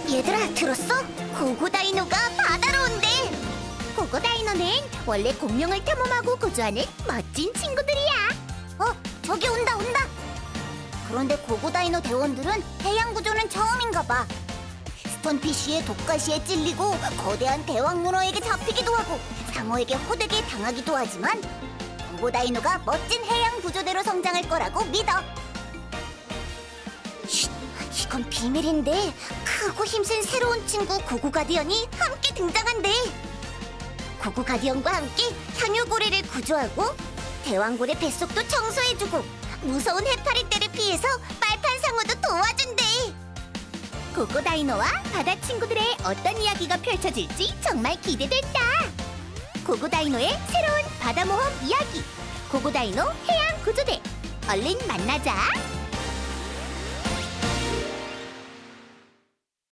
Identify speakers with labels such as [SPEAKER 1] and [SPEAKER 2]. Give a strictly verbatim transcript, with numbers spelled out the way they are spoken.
[SPEAKER 1] 얘들아, 들었어? 고고다이노가 바다로 온대. 고고다이노는 원래 공룡을 탐험하고 구조하는 멋진 친구들이야. 어, 저기 온다 온다. 그런데 고고다이노 대원들은 해양 구조는 처음인가 봐. 스톤피쉬의 독가시에 찔리고 거대한 대왕 문어에게 잡히기도 하고 상어에게 호되게 당하기도 하지만 고고다이노가 멋진 해양 구조대로 성장할 거라고 믿어. 쉿, 이건 비밀인데 크고 힘센 새로운 친구 고고가디언이 함께 등장한대. 고고가디언과 함께 향유고래를 구조하고 대왕고래 뱃속도 청소해주고 무서운 해파리떼를 피해서 빨판 상어도 도와준대. 고고다이노와 바다 친구들의 어떤 이야기가 펼쳐질지 정말 기대된다. 고고다이노의 새로운 바다 모험 이야기, 고고다이노 해양 구조대, 얼른 만나자.